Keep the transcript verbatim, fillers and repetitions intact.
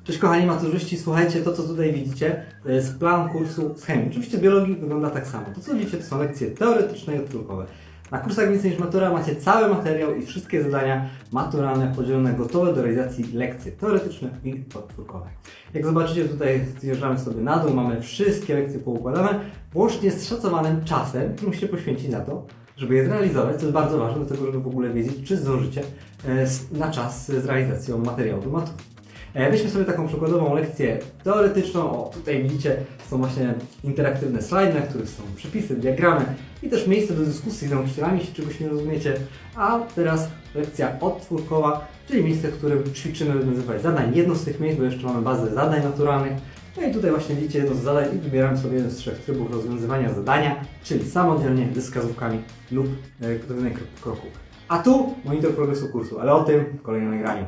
Cześć kochani maturzyści, słuchajcie, to co tutaj widzicie to jest plan kursu z chemii. Oczywiście z biologii wygląda tak samo. To co widzicie to są lekcje teoretyczne i odtórkowe. Na kursach Więcej niż Matura macie cały materiał i wszystkie zadania maturalne podzielone gotowe do realizacji lekcje teoretyczne i odtórkowe. Jak zobaczycie tutaj zjeżdżamy sobie na dół, mamy wszystkie lekcje poukładane, łącznie z szacowanym czasem, który musicie poświęcić na to, żeby je zrealizować, co jest bardzo ważne do tego, żeby w ogóle wiedzieć, czy zdążycie na czas z realizacją materiału do matury. Weźmy sobie taką przykładową lekcję teoretyczną. O, tutaj widzicie, są właśnie interaktywne slajdy, na których są przepisy, diagramy i też miejsce do dyskusji z nauczycielami, jeśli czegoś nie rozumiecie. A teraz lekcja odtwórkowa, czyli miejsce, w którym ćwiczymy rozwiązywać zadań. Jedno z tych miejsc, bo jeszcze mamy bazę zadań naturalnych. No i tutaj właśnie widzicie jedno z zadań i wybieramy sobie jeden z trzech trybów rozwiązywania zadania, czyli samodzielnie, ze wskazówkami lub gotowymi kroku. A tu monitor progresu kursu, ale o tym w kolejnym nagraniu.